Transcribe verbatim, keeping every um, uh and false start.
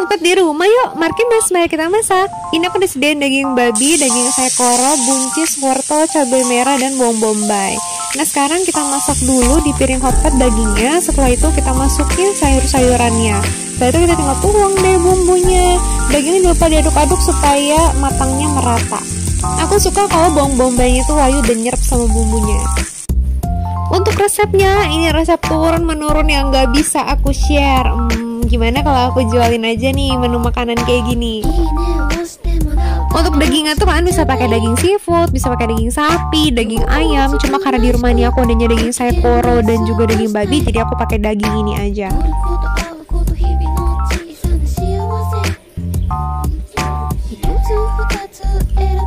ngumpet di rumah yuk. Markin mas, mari kita masak. Ini aku udah sediain daging babi, daging saikoro, buncis, wortel, cabai merah, dan bawang bombay. Nah sekarang kita masak dulu di piring hotpot dagingnya. Setelah itu kita masukin sayur-sayurannya. Setelah itu kita tinggal tuang deh bumbunya. Dagingnya jangan lupa diaduk-aduk supaya matangnya merata. Aku suka kalau bawang bombaynya itu layu dan nyerap sama bumbunya. Untuk resepnya, ini resep turun menurun yang gak bisa aku share. Hmm, gimana kalau aku jualin aja nih menu makanan kayak gini? Untuk dagingnya tuh kalian bisa pakai daging seafood, bisa pakai daging sapi, daging ayam. Cuma karena di rumah ini aku adanya daging saikoro dan juga daging babi, jadi aku pakai daging ini aja.